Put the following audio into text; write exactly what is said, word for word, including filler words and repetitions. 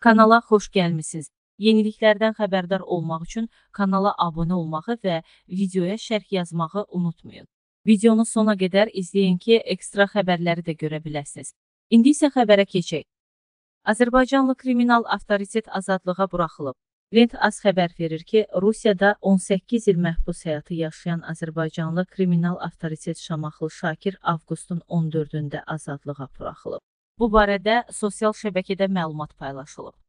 Kanala xoş gəlmisiniz. Yeniliklərdən xəbərdar olmaq üçün kanala abunə olmağı və videoya şərh yazmağı unutmayın. Videonu sona qədər izləyin ki, ekstra xəbərləri də görə biləsiniz. İndi isə xəbərə keçək. Azərbaycanlı kriminal avtoritet azadlığa buraxılıb. Lent az xəbər verir ki, Rusiyada on səkkiz il məhbus həyatı yaşayan Azərbaycanlı kriminal avtoritet Şamaxlı Şakir avqustun on dördündə azadlığa buraxılıb. Bu barədə sosial şəbəkədə məlumat paylaşılıb.